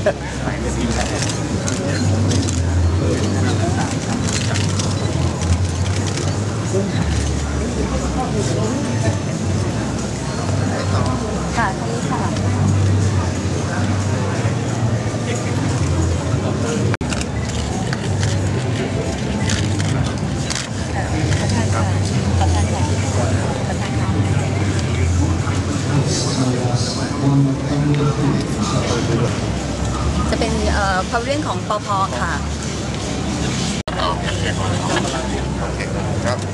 ค่ะนี่ค่ะจะเป็นพาวิเลียนของปพ.ค่ะครับ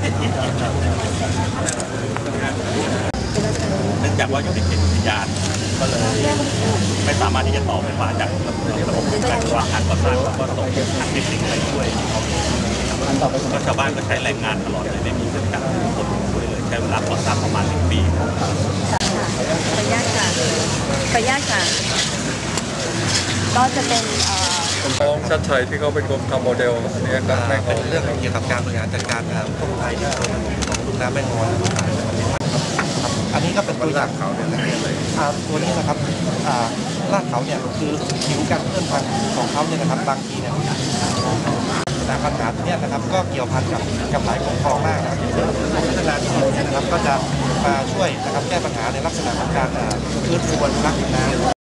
เนื่องจากว่าอยู่ในเขตอุทยานก็เลยไม่สามารถที่จะต่อไฟฟ้าจากระบบการวางการก่อสร้างแล้วก็ส่งทางเทคนิคไปช่วยก็ชาวบ้านก็ใช้แรงงานตลอดเลยไม่มีเครื่องจักรคนช่วยเลยใช้เวลาก่อสร้างประมาณ1 ปีประหยัดค่ะประหยัดค่ะก็จะเป็นน้องชัดชัยที่เขาเป็นคนทำโมเดลอันนี้ครับเป็นเรื่องเกี่ยวกับการบริหารจัดการพวกไทยที่ของลุ่มน้ำแม่งอนอันนี้ก็เป็นตัวอย่างเขาเนี่ยตัวนี้นะครับลาดเขาเนี่ยคือผิวการเคลื่อนทางของเขาเนี่ยนะครับบางทีเนี่ยแต่ปัญหาที่นี่นะครับก็เกี่ยวพันกับหลายของคลองมากนะครับพัฒนาที่ดินนะครับก็จะมาช่วยนะครับแก้ปัญหาในลักษณะของการฟื้นฟูอนุรักษ์น้ำ